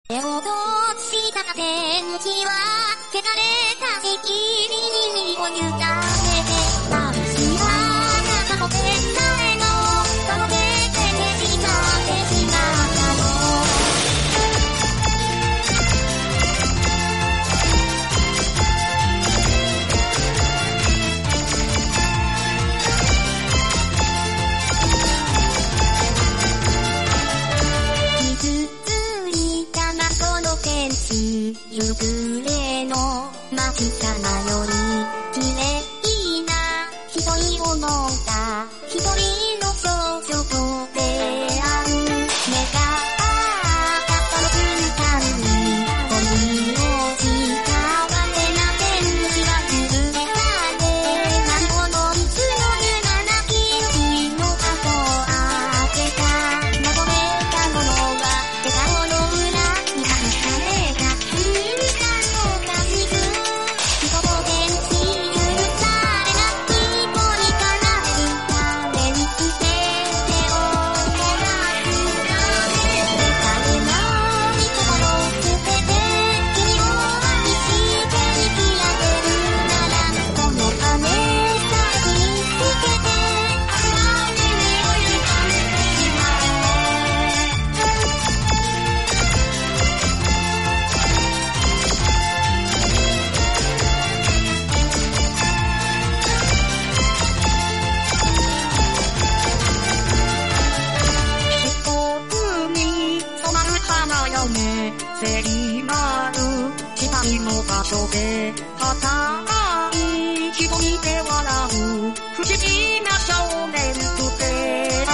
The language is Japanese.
手を落とした天気は、汚れたしきりに身を委ねて、私はあなたの手さえも、届けてしまってしまったの。傷ついた謎の天使、夕暮れの街様より綺麗な一人を乗った一人の少女と出会う。目が合ったの瞬間に恋をしたわけな天使は許されないこのいつの湯がなき日の箱を開けた。謎めいたものは笑顔の裏に隠された空間の感じる人と天使許されない一歩に奏でるために捨て手をもらう誰もいつもの捨てて君を愛して生きられるならこの羽さえ見つけて朝に目を委ねてしま一つに染まる花嫁セリマル期待の場所で固い瞳で笑う不思議な少年と出会